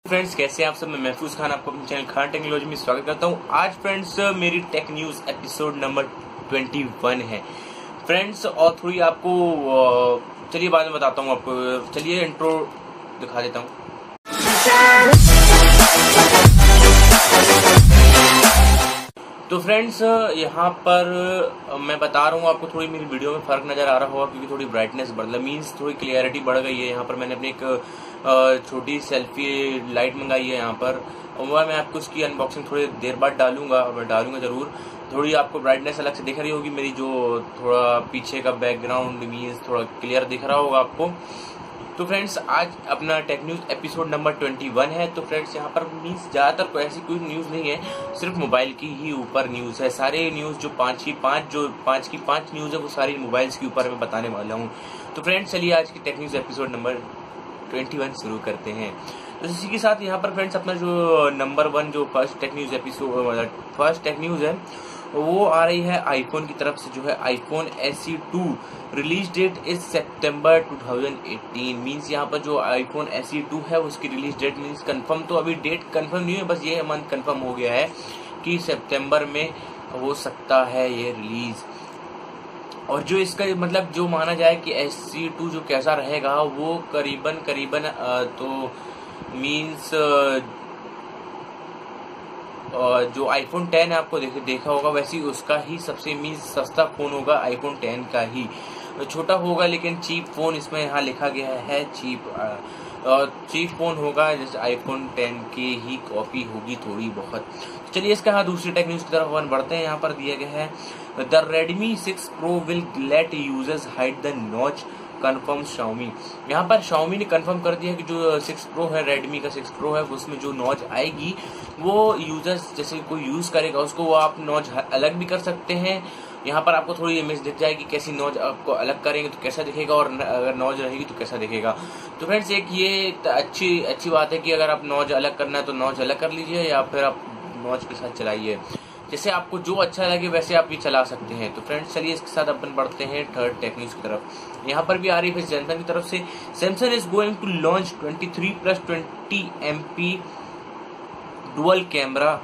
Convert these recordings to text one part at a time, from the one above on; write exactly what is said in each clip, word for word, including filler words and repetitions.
Friends, कैसे हैं आप सब। मैं महफूज खान आपको अपने चैनल खान टेक्नोलॉजी में स्वागत करता हूं। आज फ्रेंड्स मेरी टेक न्यूज एपिसोड नंबर इक्कीस है फ्रेंड्स, और थोड़ी आपको चलिए बाद में बताता हूं आपको। चलिए इंट्रो दिखा देता हूं। तो फ्रेंड्स यहाँ पर मैं बता रहा हूँ आपको, थोड़ी मेरी वीडियो में फर्क नजर आ रहा होगा क्योंकि थोड़ी ब्राइटनेस बढ़ गई, मीन्स थोड़ी क्लियरिटी बढ़ गई है। यहाँ पर मैंने अपनी एक छोटी सेल्फी लाइट मंगाई है यहाँ पर, और मैं आपको उसकी अनबॉक्सिंग थोड़ी देर बाद डालूंगा, मैं डालूंगा जरूर। थोड़ी आपको ब्राइटनेस अलग से दिख रही होगी मेरी, जो थोड़ा पीछे का बैकग्राउंड मीन्स थोड़ा क्लियर दिख रहा होगा आपको। तो फ्रेंड्स आज अपना टेक न्यूज एपिसोड नंबर इक्कीस है। तो फ्रेंड्स यहाँ पर मीन्स ज्यादातर कोई ऐसी कोई न्यूज नहीं है, सिर्फ मोबाइल की ही ऊपर न्यूज है। सारे न्यूज जो पांच की पांच जो पांच की पांच न्यूज है वो सारी मोबाइल्स के ऊपर मैं बताने वाला हूँ। तो फ्रेंड्स चलिए आज की टेक न्यूज एपिसोड नंबर इक्कीस शुरू करते हैं। तो इसी के साथ यहाँ पर फ्रेंड्स अपना जो नंबर वन जो first tech news episode first tech news है वो आ रही है आईफोन की तरफ से, जो है iPhone S E two release date is सितंबर दो हज़ार अठारह। मींस यहाँ पर जो आईफोन एस ई टू है उसकी रिलीज डेट मींस कंफर्म, तो अभी डेट कंफर्म नहीं है, बस ये मंथ कंफर्म हो गया है कि सितंबर में हो सकता है ये रिलीज। और जो इसका मतलब जो माना जाए कि एस ई टू जो कैसा रहेगा वो करीबन करीबन तो मींस जो आईफोन टेन है आपको देख, देखा होगा वैसे उसका ही सबसे मीन्स सस्ता फोन होगा आईफोन टेन का ही। छोटा होगा लेकिन चीप फोन, इसमें यहाँ लिखा गया है चीप, और चीप फोन होगा जैसे आईफोन टेन की ही कॉपी होगी थोड़ी बहुत। चलिए इसका हाँ दूसरी टेक न्यूज की तरफ अपन बढ़ते हैं। यहाँ पर दिया गया है the Redmi six pro will let users hide the notch confirm Xiaomi. यहाँ पर शाओमी ने कंफर्म कर दिया कि जो सिक्स प्रो है, रेडमी का सिक्स प्रो है, उसमें जो नॉच आएगी वो यूजर्स जैसे कोई यूज करेगा उसको वो आप नॉच अलग भी कर सकते हैं। यहाँ पर आपको थोड़ी इमेज दिख जाएगी कैसी नॉच आपको अलग करेंगे तो कैसा दिखेगा, और अगर नॉच रहेगी तो कैसा दिखेगा। तो फ्रेंड्स एक ये अच्छी अच्छी बात है कि अगर आप नॉच अलग करना है तो नॉच अलग कर लीजिए, या फिर आप नॉच के साथ चलाइए, जैसे आपको जो अच्छा लगे वैसे आप ये चला सकते हैं। तो फ्रेंड्स चलिए इसके साथ अपन बढ़ते हैं थर्ड टेक न्यूज की तरफ। यहाँ पर भी आ रही है सैमसंग की तरफ से, Samsung is going to launch तेईस प्लस बीस M P dual camera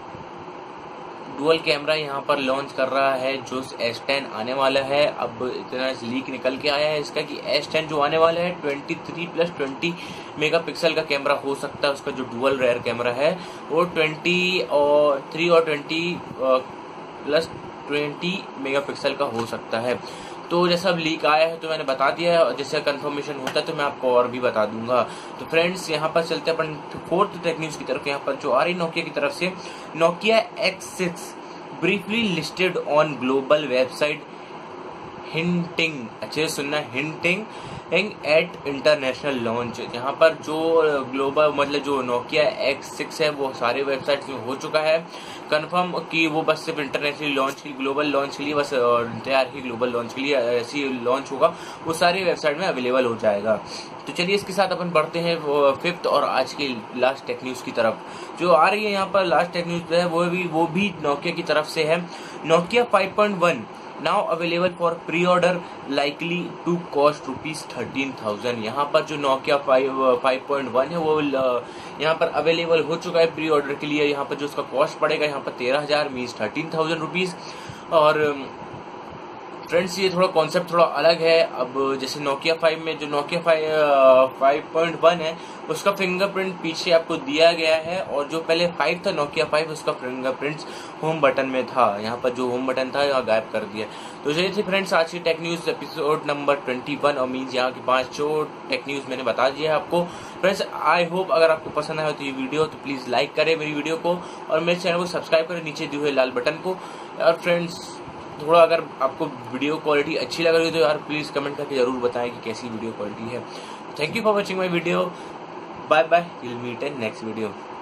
dual camera यहाँ पर लॉन्च कर रहा है जो एस टेन आने वाला है। अब इतना लीक निकल के आया है इसका कि एस टेन जो आने वाला है तेईस प्लस बीस मेगापिक्सल का कैमरा हो सकता है। उसका जो डुअल रेयर कैमरा है वो बीस और तीन और बीस प्लस बीस मेगापिक्सल का हो सकता है। तो जैसा अब लीक आया है तो मैंने बता दिया है, जैसे कंफर्मेशन होता है तो मैं आपको और भी बता दूंगा। तो फ्रेंड्स यहाँ पर चलते हैं अपन फोर्थ टेक न्यूज की तरफ। यहाँ पर जो आ रही नोकिया की तरफ से, Nokia X six briefly listed on global website hinting, अच्छे से सुनना, हिंटिंग एट इंटरनेशनल लॉन्च। यहाँ पर जो ग्लोबल मतलब जो नोकिया एक्स सिक्स है वो सारे वेबसाइट्स में हो चुका है कंफर्म कि वो बस सिर्फ इंटरनेशनल लॉन्च के ग्लोबल लॉन्च के लिए बस तैयार ही ग्लोबल लॉन्च के लिए ऐसी लॉन्च होगा, वो सारी वेबसाइट में अवेलेबल हो जाएगा। तो चलिए इसके साथ अपन बढ़ते हैं वो फिफ्थ और आज की लास्ट टेक न्यूज की तरफ। जो आ रही है यहाँ पर लास्ट टेक न्यूज है वो भी वो भी नोकिया की तरफ से है। Nokia five point one now available for pre order likely to cost rupees thirteen thousand. यहाँ पर जो नोकिया फाइव पॉइंट वन है वो यहाँ पर अवेलेबल हो चुका है प्री ऑर्डर के लिए। यहाँ पर जो उसका कॉस्ट पड़ेगा यहाँ पर तेरह हजार मीन्स थर्टीन थाउजेंड रुपीज। और फ्रेंड्स ये थोड़ा कॉन्सेप्ट थोड़ा अलग है। अब जैसे नोकिया फाइव में जो नोकिया फाइव पॉइंट वन है उसका फिंगरप्रिंट पीछे आपको दिया गया है, और जो पहले फाइव था नोकिया फाइव उसका फिंगरप्रिंट होम बटन में था, यहाँ पर जो होम बटन था यहाँ गायब कर दिया। तो ये थी फ्रेंड्स आज की टेक न्यूज एपिसोड नंबर इक्कीस, और मीन्स यहाँ की पांच जो टेक न्यूज मैंने बता दिया है आपको। फ्रेंड्स आई होप अगर आपको पसंद आया हो तो ये वीडियो तो प्लीज लाइक करें मेरी वीडियो को, और मेरे चैनल को सब्सक्राइब करें नीचे दिए हुए लाल बटन को। और फ्रेंड्स थोड़ा अगर आपको वीडियो क्वालिटी अच्छी लग रही है तो यार प्लीज कमेंट करके जरूर बताएं कि कैसी वीडियो क्वालिटी है। Thank you for watching my video, bye bye, will meet in next video.